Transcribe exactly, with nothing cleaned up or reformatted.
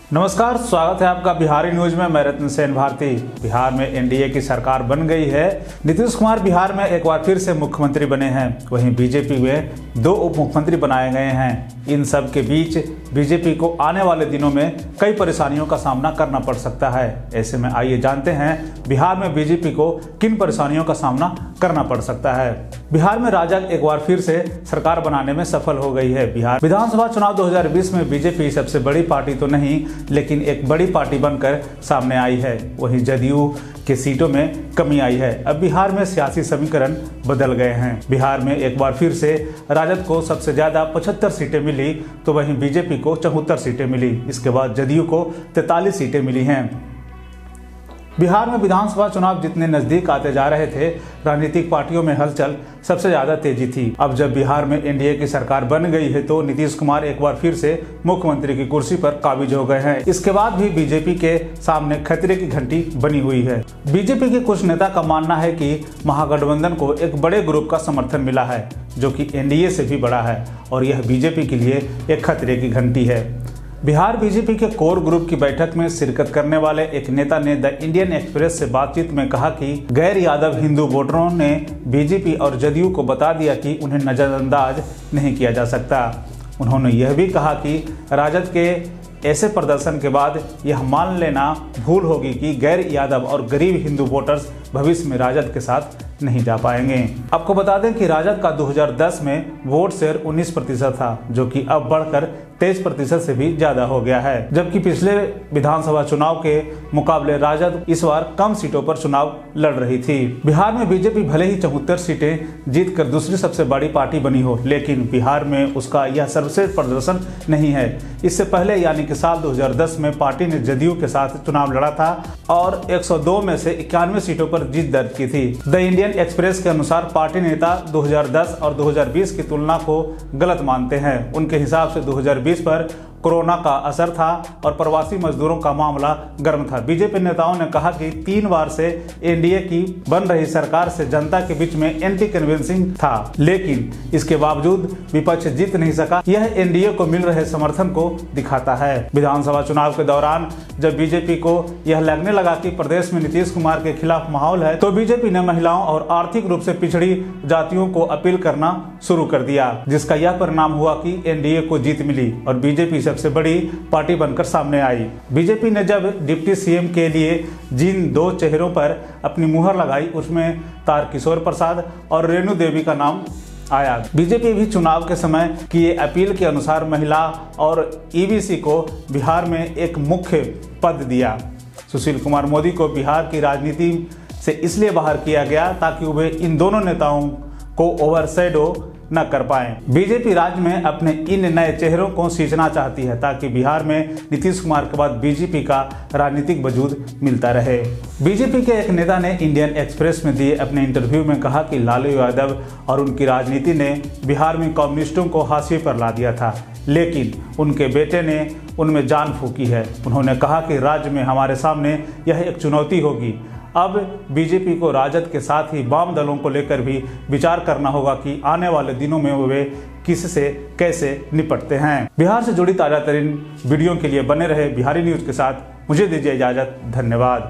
नमस्कार, स्वागत है आपका बिहारी न्यूज में। मैं रत्न सेन भारती। बिहार में एनडीए की सरकार बन गई है। नीतीश कुमार बिहार में एक बार फिर से मुख्यमंत्री बने हैं। वहीं बीजेपी में दो उप मुख्यमंत्री बनाए गए हैं। इन सब के बीच बीजेपी को आने वाले दिनों में कई परेशानियों का सामना करना पड़ सकता है। ऐसे में आइए जानते हैं बिहार में बीजेपी को किन परेशानियों का सामना करना पड़ सकता है। बिहार में राजग एक बार फिर से सरकार बनाने में सफल हो गई है। बिहार विधानसभा चुनाव दो हज़ार बीस में बीजेपी सबसे बड़ी पार्टी तो नहीं, लेकिन एक बड़ी पार्टी बनकर सामने आई है। वहीं जदयू के सीटों में कमी आई है। अब बिहार में सियासी समीकरण बदल गए हैं। बिहार में एक बार फिर से राजद को सबसे ज्यादा पचहत्तर सीटें मिली, तो वहीं बीजेपी को चौहत्तर सीटें मिली। इसके बाद जदयू को तैंतालीस सीटें मिली हैं। बिहार में विधानसभा चुनाव जितने नजदीक आते जा रहे थे, राजनीतिक पार्टियों में हलचल सबसे ज्यादा तेजी थी। अब जब बिहार में एनडीए की सरकार बन गई है, तो नीतीश कुमार एक बार फिर से मुख्यमंत्री की कुर्सी पर काबिज हो गए हैं। इसके बाद भी बीजेपी के सामने खतरे की घंटी बनी हुई है। बीजेपी के कुछ नेता का मानना है कि महागठबंधन को एक बड़े ग्रुप का समर्थन मिला है, जो कि एनडीए से भी बड़ा है, और यह बीजेपी के लिए एक खतरे की घंटी है। बिहार बीजेपी के कोर ग्रुप की बैठक में शिरकत करने वाले एक नेता ने द इंडियन एक्सप्रेस से बातचीत में कहा कि गैर यादव हिंदू वोटरों ने बीजेपी और जदयू को बता दिया कि उन्हें नजरअंदाज नहीं किया जा सकता। उन्होंने यह भी कहा कि राजद के ऐसे प्रदर्शन के बाद यह मान लेना भूल होगी कि गैर यादव और गरीब हिंदू वोटर्स भविष्य में राजद के साथ नहीं जा पाएंगे। आपको बता दें कि राजद का दो हज़ार दस में वोट शेयर उन्नीस प्रतिशत था, जो कि अब बढ़कर तेईस प्रतिशत से भी ज्यादा हो गया है। जबकि पिछले विधानसभा चुनाव के मुकाबले राजद इस बार कम सीटों पर चुनाव लड़ रही थी। बिहार में बीजेपी भले ही चौहत्तर सीटें जीतकर दूसरी सबसे बड़ी पार्टी बनी हो, लेकिन बिहार में उसका यह सर्वश्रेष्ठ प्रदर्शन नहीं है। इससे पहले यानी कि साल दो हज़ार दस में पार्टी ने जदयू के साथ चुनाव लड़ा था और एक सौ दो में से इक्यानवे सीटों पर जीत दर्ज की थी। द इंडियन एक्सप्रेस के अनुसार पार्टी नेता दो हज़ार दस और दो हज़ार बीस की तुलना को गलत मानते हैं। उनके हिसाब से दो हज़ार बीस पर कोरोना का असर था और प्रवासी मजदूरों का मामला गर्म था। बीजेपी नेताओं ने कहा कि तीन बार से एनडीए की बन रही सरकार से जनता के बीच में एंटी कन्विंसिंग था, लेकिन इसके बावजूद विपक्ष जीत नहीं सका। यह एनडीए को मिल रहे समर्थन को दिखाता है। विधानसभा चुनाव के दौरान जब बीजेपी को यह लगने लगा कि प्रदेश में नीतीश कुमार के खिलाफ माहौल है, तो बीजेपी ने महिलाओं और आर्थिक रूप से पिछड़ी जातियों को अपील करना शुरू कर दिया, जिसका यह परिणाम हुआ कि एनडीए को जीत मिली और बीजेपी सबसे बड़ी पार्टी बनकर सामने आई। बीजेपी ने जब डिप्टी सीएम के लिए जिन दो चेहरों पर अपनी मुहर लगाई, उसमें तारकिशोर प्रसाद और रेणु देवी का नाम आया। बीजेपी भी चुनाव के समय किए अपील के अनुसार महिला और ईबीसी को बिहार में एक मुख्य पद दिया। सुशील कुमार मोदी को बिहार की राजनीति से इसलिए बाहर किया गया ताकि वे इन दोनों नेताओं को ओवरशैडो न कर पाएं। बीजेपी राज्य में अपने इन नए चेहरों को सींचना चाहती है ताकि बिहार में नीतीश कुमार के बाद बीजेपी का राजनीतिक वजूद मिलता रहे। बीजेपी के एक नेता ने इंडियन एक्सप्रेस में दिए अपने इंटरव्यू में कहा कि लालू यादव और उनकी राजनीति ने बिहार में कम्युनिस्टों को हाशिए पर ला दिया था, लेकिन उनके बेटे ने उनमें जान फूंकी है। उन्होंने कहा कि राज्य में हमारे सामने यह एक चुनौती होगी। अब बीजेपी को राजद के साथ ही वाम दलों को लेकर भी विचार करना होगा कि आने वाले दिनों में वे किससे कैसे निपटते हैं। बिहार से जुड़ी ताजा तरीन वीडियो के लिए बने रहे बिहारी न्यूज के साथ। मुझे दीजिए इजाजत। धन्यवाद।